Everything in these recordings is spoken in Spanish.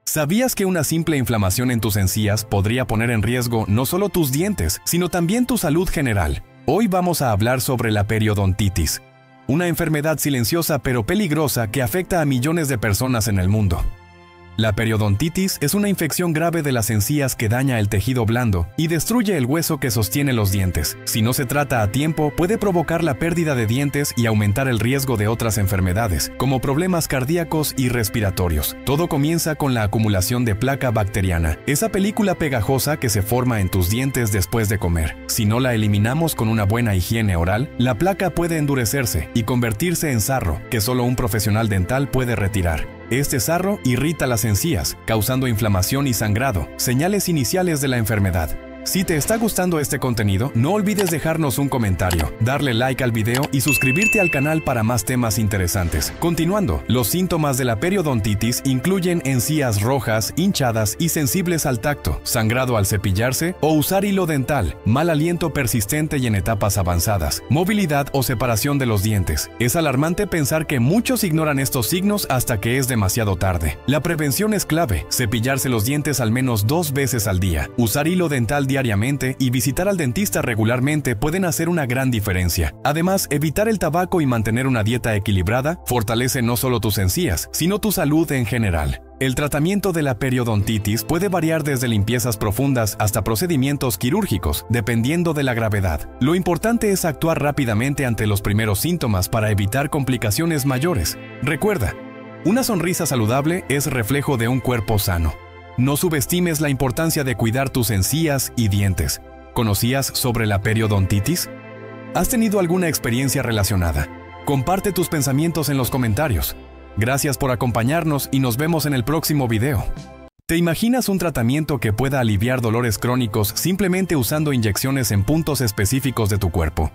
¿Sabías que una simple inflamación en tus encías podría poner en riesgo no solo tus dientes, sino también tu salud general? Hoy vamos a hablar sobre la periodontitis, una enfermedad silenciosa pero peligrosa que afecta a millones de personas en el mundo. La periodontitis es una infección grave de las encías que daña el tejido blando y destruye el hueso que sostiene los dientes. Si no se trata a tiempo, puede provocar la pérdida de dientes y aumentar el riesgo de otras enfermedades, como problemas cardíacos y respiratorios. Todo comienza con la acumulación de placa bacteriana, esa película pegajosa que se forma en tus dientes después de comer. Si no la eliminamos con una buena higiene oral, la placa puede endurecerse y convertirse en sarro, que solo un profesional dental puede retirar. Este sarro irrita las encías, causando inflamación y sangrado, señales iniciales de la enfermedad. Si te está gustando este contenido, no olvides dejarnos un comentario, darle like al video y suscribirte al canal para más temas interesantes. Continuando, los síntomas de la periodontitis incluyen encías rojas, hinchadas y sensibles al tacto, sangrado al cepillarse o usar hilo dental, mal aliento persistente y en etapas avanzadas, movilidad o separación de los dientes. Es alarmante pensar que muchos ignoran estos signos hasta que es demasiado tarde. La prevención es clave, cepillarse los dientes al menos 2 veces al día, usar hilo dental diariamente y visitar al dentista regularmente pueden hacer una gran diferencia. Además, evitar el tabaco y mantener una dieta equilibrada fortalece no solo tus encías, sino tu salud en general. El tratamiento de la periodontitis puede variar desde limpiezas profundas hasta procedimientos quirúrgicos, dependiendo de la gravedad. Lo importante es actuar rápidamente ante los primeros síntomas para evitar complicaciones mayores. Recuerda, una sonrisa saludable es reflejo de un cuerpo sano. No subestimes la importancia de cuidar tus encías y dientes. ¿Conocías sobre la periodontitis? ¿Has tenido alguna experiencia relacionada? Comparte tus pensamientos en los comentarios. Gracias por acompañarnos y nos vemos en el próximo video. ¿Te imaginas un tratamiento que pueda aliviar dolores crónicos simplemente usando inyecciones en puntos específicos de tu cuerpo?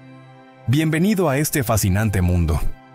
Bienvenido a este fascinante mundo.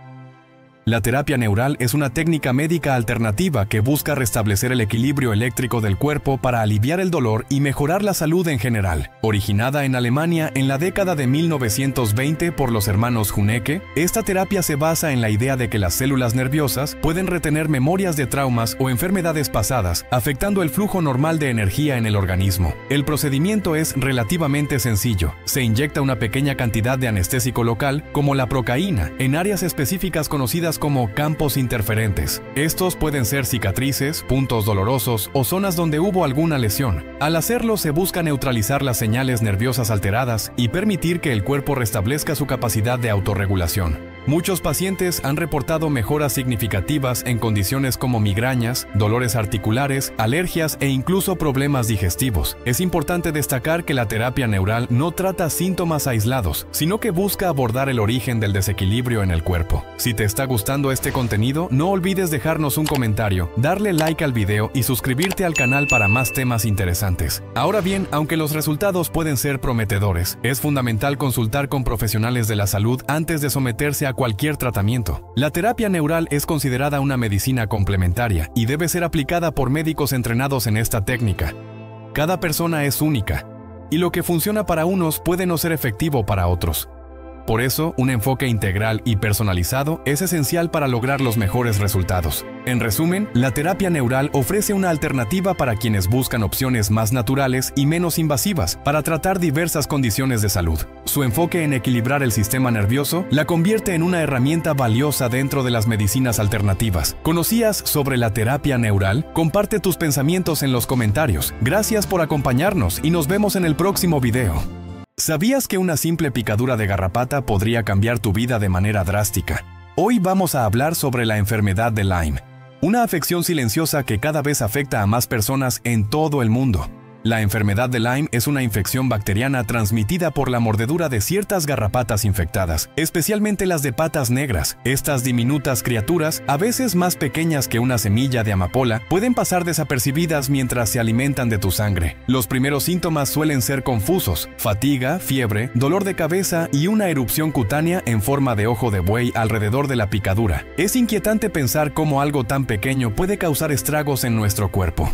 La terapia neural es una técnica médica alternativa que busca restablecer el equilibrio eléctrico del cuerpo para aliviar el dolor y mejorar la salud en general. Originada en Alemania en la década de 1920 por los hermanos Hunecke, esta terapia se basa en la idea de que las células nerviosas pueden retener memorias de traumas o enfermedades pasadas, afectando el flujo normal de energía en el organismo. El procedimiento es relativamente sencillo. Se inyecta una pequeña cantidad de anestésico local, como la procaína, en áreas específicas conocidas como campos interferentes. Estos pueden ser cicatrices, puntos dolorosos o zonas donde hubo alguna lesión. Al hacerlo se busca neutralizar las señales nerviosas alteradas y permitir que el cuerpo restablezca su capacidad de autorregulación. Muchos pacientes han reportado mejoras significativas en condiciones como migrañas, dolores articulares, alergias e incluso problemas digestivos. Es importante destacar que la terapia neural no trata síntomas aislados, sino que busca abordar el origen del desequilibrio en el cuerpo. Si te está gustando este contenido, no olvides dejarnos un comentario, darle like al video y suscribirte al canal para más temas interesantes. Ahora bien, aunque los resultados pueden ser prometedores, es fundamental consultar con profesionales de la salud antes de someterse a cualquier tratamiento. La terapia neural es considerada una medicina complementaria y debe ser aplicada por médicos entrenados en esta técnica. Cada persona es única, y lo que funciona para unos puede no ser efectivo para otros. Por eso, un enfoque integral y personalizado es esencial para lograr los mejores resultados. En resumen, la terapia neural ofrece una alternativa para quienes buscan opciones más naturales y menos invasivas para tratar diversas condiciones de salud. Su enfoque en equilibrar el sistema nervioso la convierte en una herramienta valiosa dentro de las medicinas alternativas. ¿Conocías sobre la terapia neural? Comparte tus pensamientos en los comentarios. Gracias por acompañarnos y nos vemos en el próximo video. ¿Sabías que una simple picadura de garrapata podría cambiar tu vida de manera drástica? Hoy vamos a hablar sobre la enfermedad de Lyme, una afección silenciosa que cada vez afecta a más personas en todo el mundo. La enfermedad de Lyme es una infección bacteriana transmitida por la mordedura de ciertas garrapatas infectadas, especialmente las de patas negras. Estas diminutas criaturas, a veces más pequeñas que una semilla de amapola, pueden pasar desapercibidas mientras se alimentan de tu sangre. Los primeros síntomas suelen ser confusos: fatiga, fiebre, dolor de cabeza y una erupción cutánea en forma de ojo de buey alrededor de la picadura. Es inquietante pensar cómo algo tan pequeño puede causar estragos en nuestro cuerpo.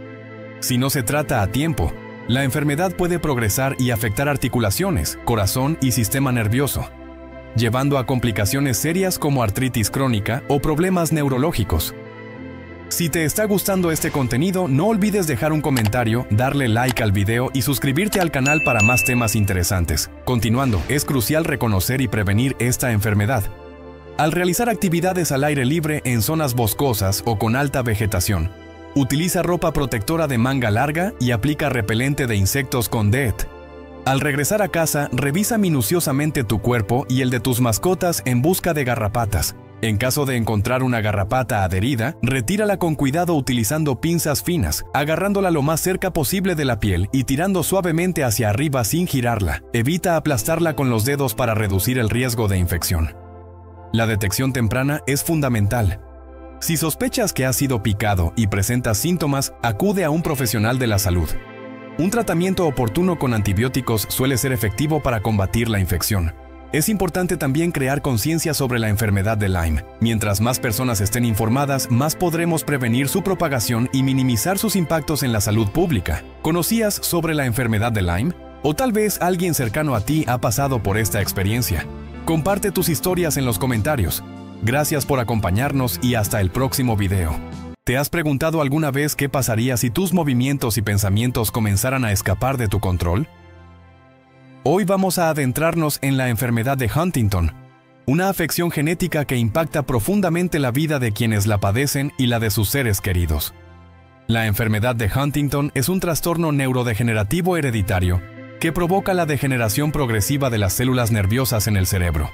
Si no se trata a tiempo, la enfermedad puede progresar y afectar articulaciones, corazón y sistema nervioso, llevando a complicaciones serias como artritis crónica o problemas neurológicos. Si te está gustando este contenido, no olvides dejar un comentario, darle like al video y suscribirte al canal para más temas interesantes. Continuando, es crucial reconocer y prevenir esta enfermedad. Al realizar actividades al aire libre en zonas boscosas o con alta vegetación, utiliza ropa protectora de manga larga y aplica repelente de insectos con DEET. Al regresar a casa, revisa minuciosamente tu cuerpo y el de tus mascotas en busca de garrapatas. En caso de encontrar una garrapata adherida, retírala con cuidado utilizando pinzas finas, agarrándola lo más cerca posible de la piel y tirando suavemente hacia arriba sin girarla. Evita aplastarla con los dedos para reducir el riesgo de infección. La detección temprana es fundamental. Si sospechas que has sido picado y presentas síntomas, acude a un profesional de la salud. Un tratamiento oportuno con antibióticos suele ser efectivo para combatir la infección. Es importante también crear conciencia sobre la enfermedad de Lyme. Mientras más personas estén informadas, más podremos prevenir su propagación y minimizar sus impactos en la salud pública. ¿Conocías sobre la enfermedad de Lyme? ¿O tal vez alguien cercano a ti ha pasado por esta experiencia? Comparte tus historias en los comentarios. Gracias por acompañarnos y hasta el próximo video. ¿Te has preguntado alguna vez qué pasaría si tus movimientos y pensamientos comenzaran a escapar de tu control? Hoy vamos a adentrarnos en la enfermedad de Huntington, una afección genética que impacta profundamente la vida de quienes la padecen y la de sus seres queridos. La enfermedad de Huntington es un trastorno neurodegenerativo hereditario que provoca la degeneración progresiva de las células nerviosas en el cerebro.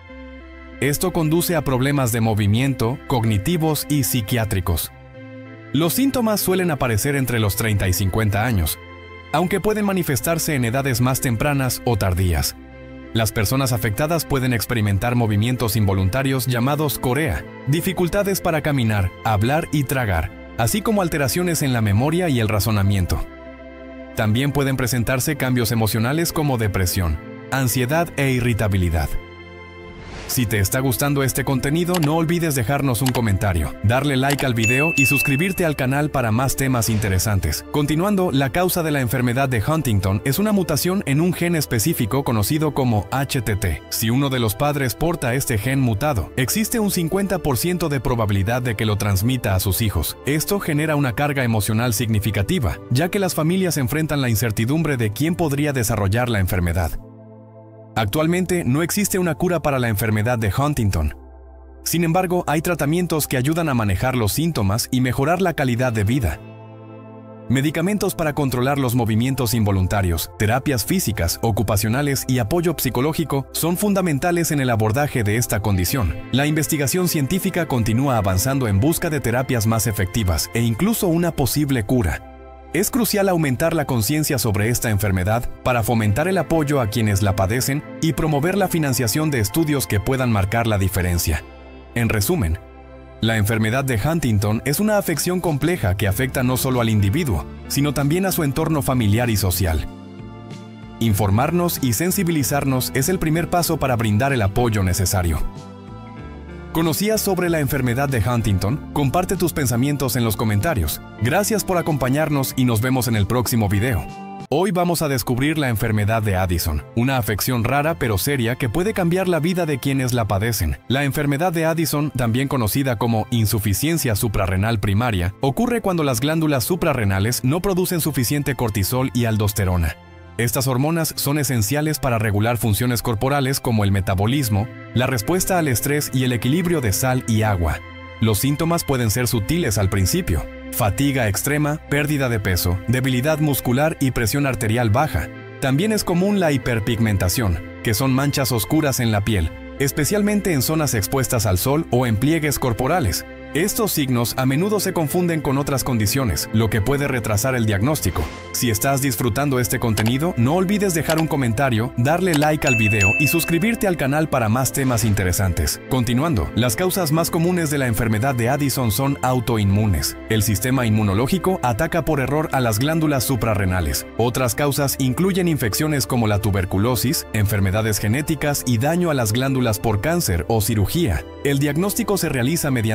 Esto conduce a problemas de movimiento, cognitivos y psiquiátricos. Los síntomas suelen aparecer entre los 30 y 50 años, aunque pueden manifestarse en edades más tempranas o tardías. Las personas afectadas pueden experimentar movimientos involuntarios llamados corea, dificultades para caminar, hablar y tragar, así como alteraciones en la memoria y el razonamiento. También pueden presentarse cambios emocionales como depresión, ansiedad e irritabilidad. Si te está gustando este contenido, no olvides dejarnos un comentario, darle like al video y suscribirte al canal para más temas interesantes. Continuando, la causa de la enfermedad de Huntington es una mutación en un gen específico conocido como HTT. Si uno de los padres porta este gen mutado, existe un 50% de probabilidad de que lo transmita a sus hijos. Esto genera una carga emocional significativa, ya que las familias enfrentan la incertidumbre de quién podría desarrollar la enfermedad. Actualmente no existe una cura para la enfermedad de Huntington. Sin embargo, hay tratamientos que ayudan a manejar los síntomas y mejorar la calidad de vida. Medicamentos para controlar los movimientos involuntarios, terapias físicas, ocupacionales y apoyo psicológico son fundamentales en el abordaje de esta condición. La investigación científica continúa avanzando en busca de terapias más efectivas e incluso una posible cura. Es crucial aumentar la conciencia sobre esta enfermedad para fomentar el apoyo a quienes la padecen y promover la financiación de estudios que puedan marcar la diferencia. En resumen, la enfermedad de Huntington es una afección compleja que afecta no solo al individuo, sino también a su entorno familiar y social. Informarnos y sensibilizarnos es el primer paso para brindar el apoyo necesario. ¿Conocías sobre la enfermedad de Huntington? Comparte tus pensamientos en los comentarios. Gracias por acompañarnos y nos vemos en el próximo video. Hoy vamos a descubrir la enfermedad de Addison, una afección rara pero seria que puede cambiar la vida de quienes la padecen. La enfermedad de Addison, también conocida como insuficiencia suprarrenal primaria, ocurre cuando las glándulas suprarrenales no producen suficiente cortisol y aldosterona. Estas hormonas son esenciales para regular funciones corporales como el metabolismo, la respuesta al estrés y el equilibrio de sal y agua. Los síntomas pueden ser sutiles al principio: fatiga extrema, pérdida de peso, debilidad muscular y presión arterial baja. También es común la hiperpigmentación, que son manchas oscuras en la piel, especialmente en zonas expuestas al sol o en pliegues corporales. Estos signos a menudo se confunden con otras condiciones, lo que puede retrasar el diagnóstico. Si estás disfrutando este contenido, no olvides dejar un comentario, darle like al video y suscribirte al canal para más temas interesantes. Continuando, las causas más comunes de la enfermedad de Addison son autoinmunes. El sistema inmunológico ataca por error a las glándulas suprarrenales. Otras causas incluyen infecciones como la tuberculosis, enfermedades genéticas y daño a las glándulas por cáncer o cirugía. El diagnóstico se realiza mediante análisis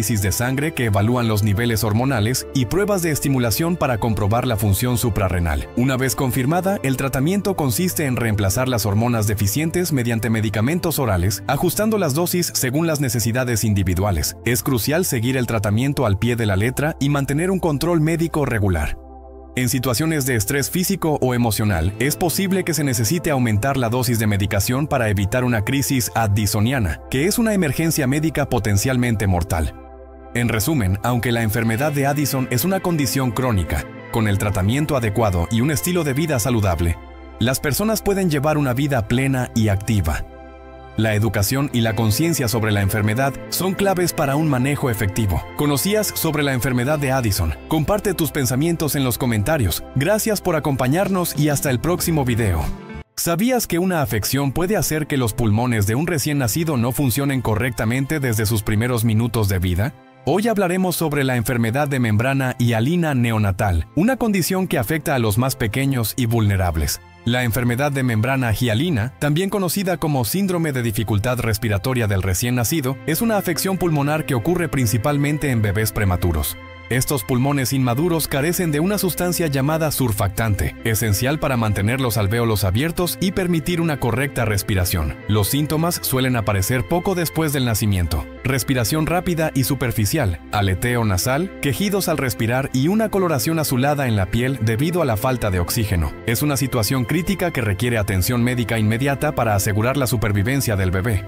análisis de sangre que evalúan los niveles hormonales y pruebas de estimulación para comprobar la función suprarrenal. Una vez confirmada, el tratamiento consiste en reemplazar las hormonas deficientes mediante medicamentos orales, ajustando las dosis según las necesidades individuales. Es crucial seguir el tratamiento al pie de la letra y mantener un control médico regular. En situaciones de estrés físico o emocional, es posible que se necesite aumentar la dosis de medicación para evitar una crisis addisoniana, que es una emergencia médica potencialmente mortal. En resumen, aunque la enfermedad de Addison es una condición crónica, con el tratamiento adecuado y un estilo de vida saludable, las personas pueden llevar una vida plena y activa. La educación y la conciencia sobre la enfermedad son claves para un manejo efectivo. ¿Conocías sobre la enfermedad de Addison? Comparte tus pensamientos en los comentarios. Gracias por acompañarnos y hasta el próximo video. ¿Sabías que una afección puede hacer que los pulmones de un recién nacido no funcionen correctamente desde sus primeros minutos de vida? Hoy hablaremos sobre la enfermedad de membrana hialina neonatal, una condición que afecta a los más pequeños y vulnerables. La enfermedad de membrana hialina, también conocida como síndrome de dificultad respiratoria del recién nacido, es una afección pulmonar que ocurre principalmente en bebés prematuros. Estos pulmones inmaduros carecen de una sustancia llamada surfactante, esencial para mantener los alvéolos abiertos y permitir una correcta respiración. Los síntomas suelen aparecer poco después del nacimiento: respiración rápida y superficial, aleteo nasal, quejidos al respirar y una coloración azulada en la piel debido a la falta de oxígeno. Es una situación crítica que requiere atención médica inmediata para asegurar la supervivencia del bebé.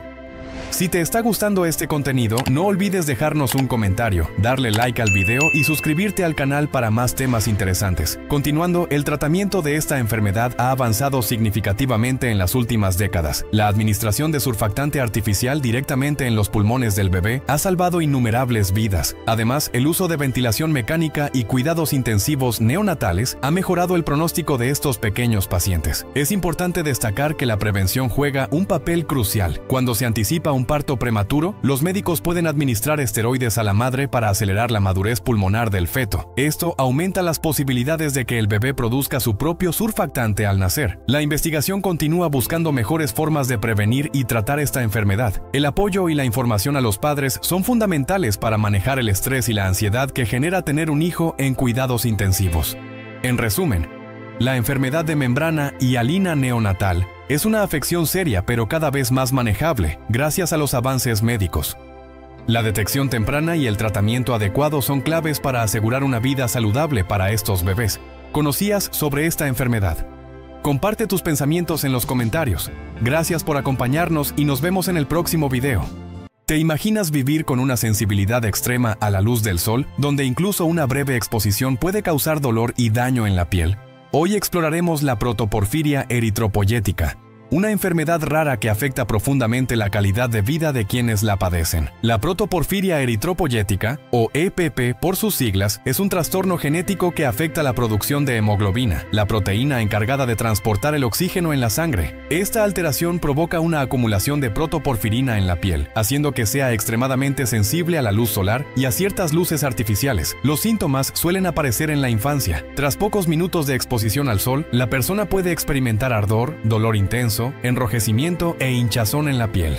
Si te está gustando este contenido, no olvides dejarnos un comentario, darle like al video y suscribirte al canal para más temas interesantes. Continuando, el tratamiento de esta enfermedad ha avanzado significativamente en las últimas décadas. La administración de surfactante artificial directamente en los pulmones del bebé ha salvado innumerables vidas. Además, el uso de ventilación mecánica y cuidados intensivos neonatales ha mejorado el pronóstico de estos pequeños pacientes. Es importante destacar que la prevención juega un papel crucial. Cuando se anticipa un parto prematuro, los médicos pueden administrar esteroides a la madre para acelerar la madurez pulmonar del feto. Esto aumenta las posibilidades de que el bebé produzca su propio surfactante al nacer. La investigación continúa buscando mejores formas de prevenir y tratar esta enfermedad. El apoyo y la información a los padres son fundamentales para manejar el estrés y la ansiedad que genera tener un hijo en cuidados intensivos. En resumen, la enfermedad de membrana hialina neonatal es una afección seria pero cada vez más manejable gracias a los avances médicos. La detección temprana y el tratamiento adecuado son claves para asegurar una vida saludable para estos bebés. ¿Conocías sobre esta enfermedad? Comparte tus pensamientos en los comentarios. Gracias por acompañarnos y nos vemos en el próximo video. ¿Te imaginas vivir con una sensibilidad extrema a la luz del sol, donde incluso una breve exposición puede causar dolor y daño en la piel? Hoy exploraremos la protoporfiria eritropoyética, una enfermedad rara que afecta profundamente la calidad de vida de quienes la padecen. La protoporfiria eritropoyética, o EPP por sus siglas, es un trastorno genético que afecta la producción de hemoglobina, la proteína encargada de transportar el oxígeno en la sangre. Esta alteración provoca una acumulación de protoporfirina en la piel, haciendo que sea extremadamente sensible a la luz solar y a ciertas luces artificiales. Los síntomas suelen aparecer en la infancia. Tras pocos minutos de exposición al sol, la persona puede experimentar ardor, dolor intenso, enrojecimiento e hinchazón en la piel.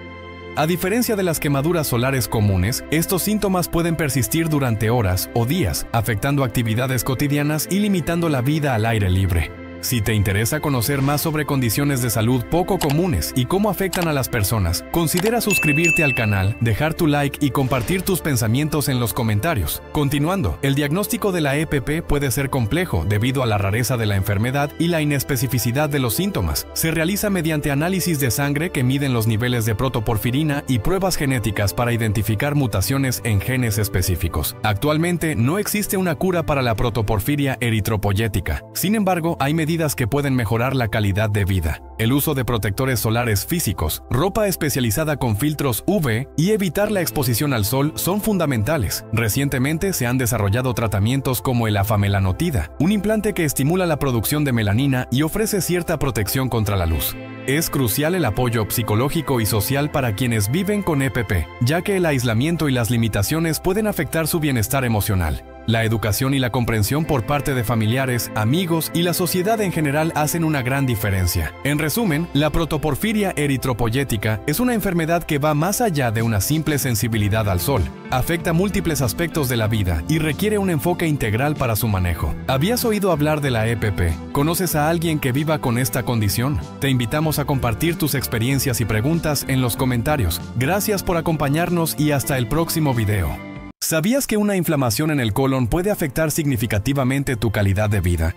A diferencia de las quemaduras solares comunes, estos síntomas pueden persistir durante horas o días, afectando actividades cotidianas y limitando la vida al aire libre. Si te interesa conocer más sobre condiciones de salud poco comunes y cómo afectan a las personas, considera suscribirte al canal, dejar tu like y compartir tus pensamientos en los comentarios. Continuando, el diagnóstico de la EPP puede ser complejo debido a la rareza de la enfermedad y la inespecificidad de los síntomas. Se realiza mediante análisis de sangre que miden los niveles de protoporfirina y pruebas genéticas para identificar mutaciones en genes específicos. Actualmente no existe una cura para la protoporfiria eritropoyética. Sin embargo, hay medidas que pueden mejorar la calidad de vida. El uso de protectores solares físicos, ropa especializada con filtros UV y evitar la exposición al sol son fundamentales. Recientemente se han desarrollado tratamientos como el afamelanotida, un implante que estimula la producción de melanina y ofrece cierta protección contra la luz. Es crucial el apoyo psicológico y social para quienes viven con EPP, ya que el aislamiento y las limitaciones pueden afectar su bienestar emocional. La educación y la comprensión por parte de familiares, amigos y la sociedad en general hacen una gran diferencia. En resumen, la protoporfiria eritropoyética es una enfermedad que va más allá de una simple sensibilidad al sol. Afecta múltiples aspectos de la vida y requiere un enfoque integral para su manejo. ¿Habías oído hablar de la EPP? ¿Conoces a alguien que viva con esta condición? Te invitamos a compartir tus experiencias y preguntas en los comentarios. Gracias por acompañarnos y hasta el próximo video. ¿Sabías que una inflamación en el colon puede afectar significativamente tu calidad de vida?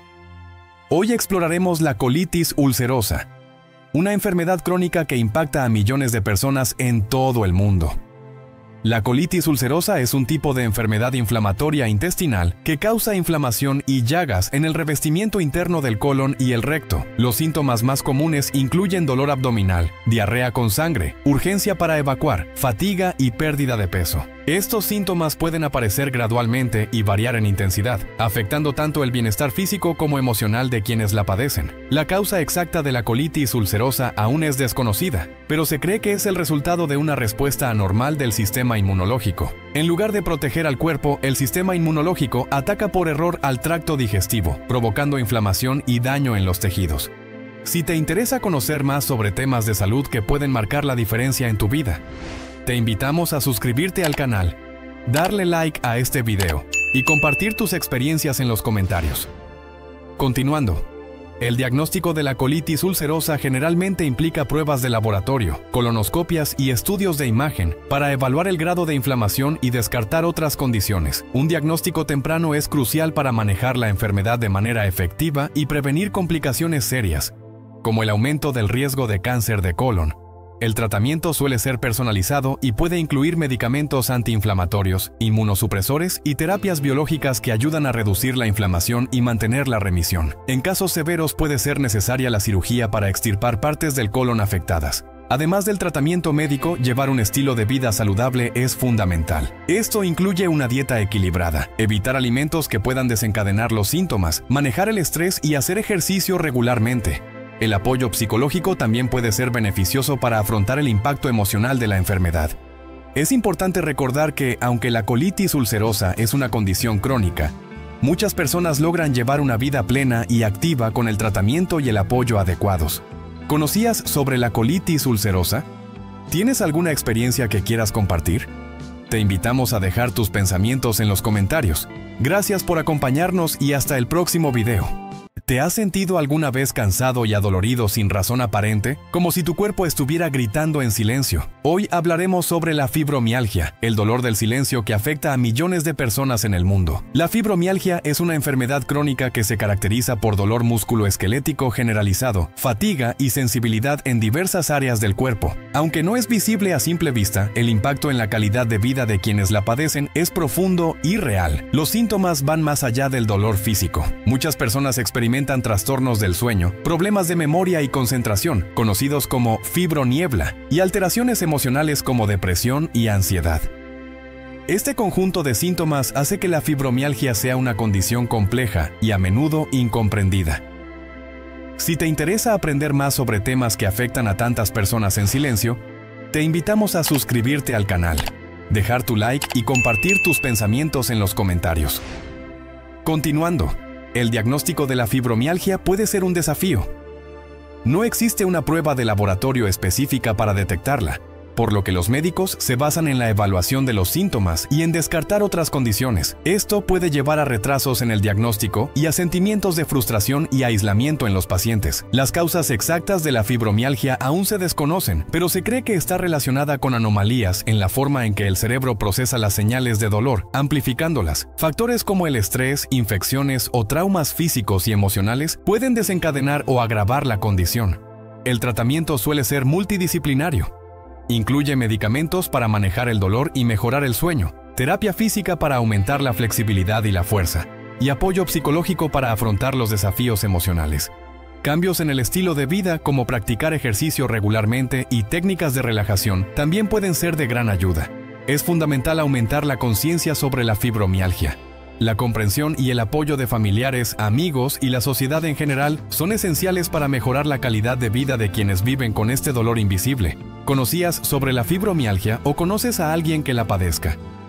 Hoy exploraremos la colitis ulcerosa, una enfermedad crónica que impacta a millones de personas en todo el mundo. La colitis ulcerosa es un tipo de enfermedad inflamatoria intestinal que causa inflamación y llagas en el revestimiento interno del colon y el recto. Los síntomas más comunes incluyen dolor abdominal, diarrea con sangre, urgencia para evacuar, fatiga y pérdida de peso. Estos síntomas pueden aparecer gradualmente y variar en intensidad, afectando tanto el bienestar físico como emocional de quienes la padecen. La causa exacta de la colitis ulcerosa aún es desconocida, pero se cree que es el resultado de una respuesta anormal del sistema inmunológico. En lugar de proteger al cuerpo, el sistema inmunológico ataca por error al tracto digestivo, provocando inflamación y daño en los tejidos. Si te interesa conocer más sobre temas de salud que pueden marcar la diferencia en tu vida, te invitamos a suscribirte al canal, darle like a este video y compartir tus experiencias en los comentarios. Continuando, el diagnóstico de la colitis ulcerosa generalmente implica pruebas de laboratorio, colonoscopias y estudios de imagen para evaluar el grado de inflamación y descartar otras condiciones. Un diagnóstico temprano es crucial para manejar la enfermedad de manera efectiva y prevenir complicaciones serias, como el aumento del riesgo de cáncer de colon. El tratamiento suele ser personalizado y puede incluir medicamentos antiinflamatorios, inmunosupresores y terapias biológicas que ayudan a reducir la inflamación y mantener la remisión. En casos severos puede ser necesaria la cirugía para extirpar partes del colon afectadas. Además del tratamiento médico, llevar un estilo de vida saludable es fundamental. Esto incluye una dieta equilibrada, evitar alimentos que puedan desencadenar los síntomas, manejar el estrés y hacer ejercicio regularmente. El apoyo psicológico también puede ser beneficioso para afrontar el impacto emocional de la enfermedad. Es importante recordar que, aunque la colitis ulcerosa es una condición crónica, muchas personas logran llevar una vida plena y activa con el tratamiento y el apoyo adecuados. ¿Conocías sobre la colitis ulcerosa? ¿Tienes alguna experiencia que quieras compartir? Te invitamos a dejar tus pensamientos en los comentarios. Gracias por acompañarnos y hasta el próximo video. ¿Te has sentido alguna vez cansado y adolorido sin razón aparente, como si tu cuerpo estuviera gritando en silencio? Hoy hablaremos sobre la fibromialgia, el dolor del silencio que afecta a millones de personas en el mundo. La fibromialgia es una enfermedad crónica que se caracteriza por dolor musculoesquelético generalizado, fatiga y sensibilidad en diversas áreas del cuerpo. Aunque no es visible a simple vista, el impacto en la calidad de vida de quienes la padecen es profundo y real. Los síntomas van más allá del dolor físico. Muchas personas experimentan trastornos del sueño, problemas de memoria y concentración, conocidos como fibroniebla, y alteraciones emocionales como depresión y ansiedad. Este conjunto de síntomas hace que la fibromialgia sea una condición compleja y a menudo incomprendida. Si te interesa aprender más sobre temas que afectan a tantas personas en silencio, te invitamos a suscribirte al canal, dejar tu like y compartir tus pensamientos en los comentarios. Continuando, el diagnóstico de la fibromialgia puede ser un desafío. No existe una prueba de laboratorio específica para detectarla, por lo que los médicos se basan en la evaluación de los síntomas y en descartar otras condiciones. Esto puede llevar a retrasos en el diagnóstico y a sentimientos de frustración y aislamiento en los pacientes. Las causas exactas de la fibromialgia aún se desconocen, pero se cree que está relacionada con anomalías en la forma en que el cerebro procesa las señales de dolor, amplificándolas. Factores como el estrés, infecciones o traumas físicos y emocionales pueden desencadenar o agravar la condición. El tratamiento suele ser multidisciplinario. Incluye medicamentos para manejar el dolor y mejorar el sueño, terapia física para aumentar la flexibilidad y la fuerza, y apoyo psicológico para afrontar los desafíos emocionales. Cambios en el estilo de vida, como practicar ejercicio regularmente y técnicas de relajación, también pueden ser de gran ayuda. Es fundamental aumentar la conciencia sobre la fibromialgia. La comprensión y el apoyo de familiares, amigos y la sociedad en general son esenciales para mejorar la calidad de vida de quienes viven con este dolor invisible. ¿Conocías sobre la fibromialgia o conoces a alguien que la padezca?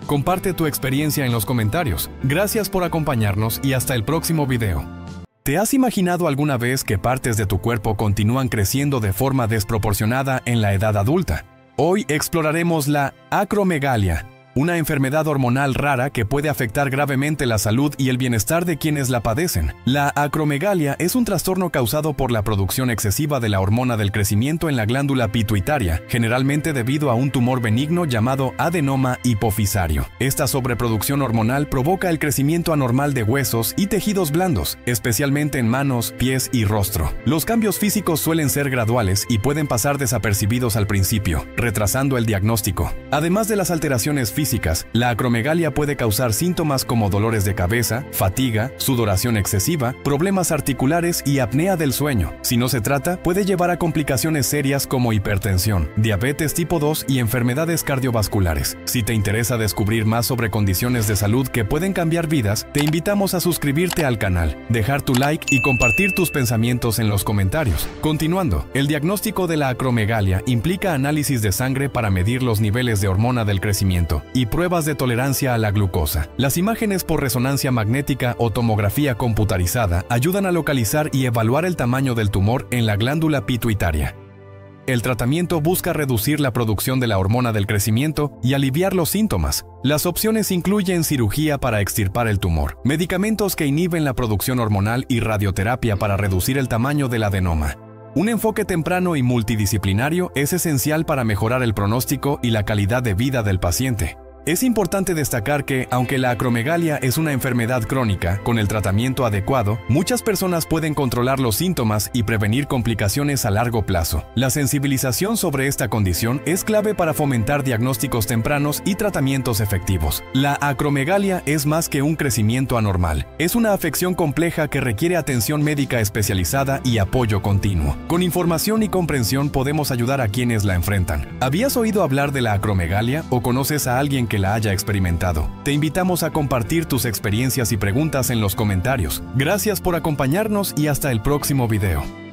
Comparte tu experiencia en los comentarios. Gracias por acompañarnos y hasta el próximo video. ¿Te has imaginado alguna vez que partes de tu cuerpo continúan creciendo de forma desproporcionada en la edad adulta? Hoy exploraremos la acromegalia, una enfermedad hormonal rara que puede afectar gravemente la salud y el bienestar de quienes la padecen. La acromegalia es un trastorno causado por la producción excesiva de la hormona del crecimiento en la glándula pituitaria, generalmente debido a un tumor benigno llamado adenoma hipofisario. Esta sobreproducción hormonal provoca el crecimiento anormal de huesos y tejidos blandos, especialmente en manos, pies y rostro. Los cambios físicos suelen ser graduales y pueden pasar desapercibidos al principio, retrasando el diagnóstico. Además de las alteraciones físicas, la acromegalia puede causar síntomas como dolores de cabeza, fatiga, sudoración excesiva, problemas articulares y apnea del sueño. Si no se trata, puede llevar a complicaciones serias como hipertensión, diabetes tipo 2 y enfermedades cardiovasculares. Si te interesa descubrir más sobre condiciones de salud que pueden cambiar vidas, te invitamos a suscribirte al canal, dejar tu like y compartir tus pensamientos en los comentarios. Continuando, el diagnóstico de la acromegalia implica análisis de sangre para medir los niveles de hormona del crecimiento y pruebas de tolerancia a la glucosa. Las imágenes por resonancia magnética o tomografía computarizada ayudan a localizar y evaluar el tamaño del tumor en la glándula pituitaria. El tratamiento busca reducir la producción de la hormona del crecimiento y aliviar los síntomas. Las opciones incluyen cirugía para extirpar el tumor, medicamentos que inhiben la producción hormonal y radioterapia para reducir el tamaño del adenoma. Un enfoque temprano y multidisciplinario es esencial para mejorar el pronóstico y la calidad de vida del paciente. Es importante destacar que, aunque la acromegalia es una enfermedad crónica, con el tratamiento adecuado, muchas personas pueden controlar los síntomas y prevenir complicaciones a largo plazo. La sensibilización sobre esta condición es clave para fomentar diagnósticos tempranos y tratamientos efectivos. La acromegalia es más que un crecimiento anormal. Es una afección compleja que requiere atención médica especializada y apoyo continuo. Con información y comprensión podemos ayudar a quienes la enfrentan. ¿Habías oído hablar de la acromegalia o conoces a alguien que la haya experimentado? Te invitamos a compartir tus experiencias y preguntas en los comentarios. Gracias por acompañarnos y hasta el próximo video.